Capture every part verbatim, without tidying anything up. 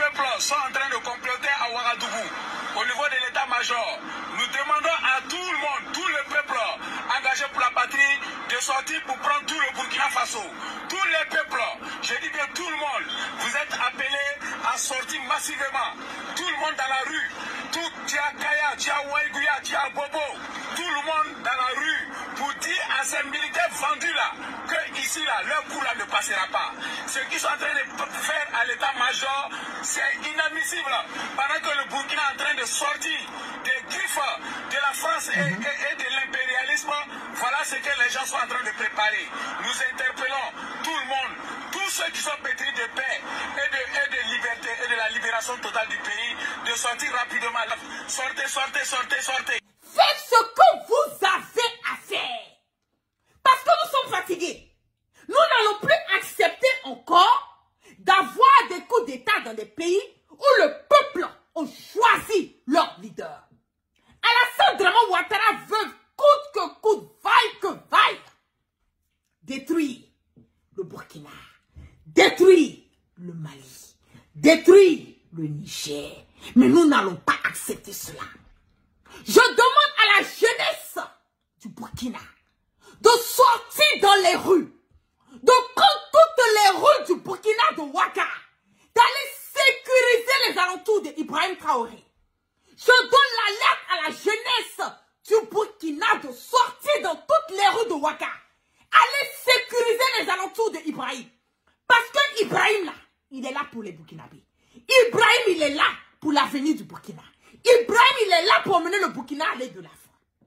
peuples sont en train de comploter à Ouagadougou, au niveau de l'état-major, nous demandons à tout le monde, tout le peuple engagé pour la patrie, de sortir pour prendre tout le Burkina Faso. Tous les peuples, je dis bien tout le monde, vous êtes appelés à sortir massivement. Tout le monde dans la rue, tout Tia Kaya, Tia Ouaïgouya, Tia Bobo, tout le monde dans la rue pour dire à ces militaires vendus là que ici là, leur coup là ne passera pas. Ce qu'ils sont en train de faire à l'état-major, c'est inadmissible. Pendant que le Burkina est en train de sortir des griffes de la France et, et, et de l'impérialisme, voilà ce que les gens sont en train de préparer. Nous interpellons tout le monde, tous ceux qui sont pétris de paix et de, et de liberté et de la libération totale du pays, de sortir rapidement. Sortez, sortez, sortez, sortez. Faites ce que vous avez à faire. Parce que nous sommes fatigués. Nous n'allons plus accepter encore d'avoir des coups d'État dans des pays où le peuple a choisi leur leader. Alassane Draman Ouattara veut coûte que coûte, vaille que vaille, détruire le Burkina, détruire le Mali, détruire le Niger. Mais nous n'allons pas accepter cela. Je demande à la jeunesse du Burkina de sortir dans les rues, de prendre toutes les rues du Burkina de Ouaga, d'aller sécuriser les alentours d'Ibrahim Traoré. Je donne l'alerte à la jeunesse du Burkina de sortir dans toutes les rues de Ouaga, aller sécuriser les alentours d'Ibrahim. Parce que Ibrahim là, il est là pour les Burkinabés. Ibrahim, il est là pour l'avenir du Burkina. Ibrahim, il est là pour mener le Burkina à l'aide de l'Afrique.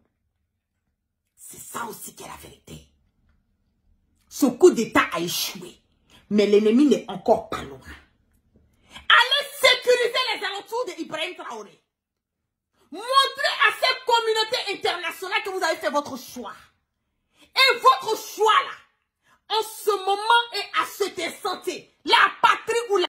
C'est ça aussi qui est la vérité. Ce coup d'État a échoué, mais l'ennemi n'est encore pas loin. Allez sécuriser les alentours d'Ibrahim Traoré. Montrez à cette communauté internationale que vous avez fait votre choix. Et votre choix là, en ce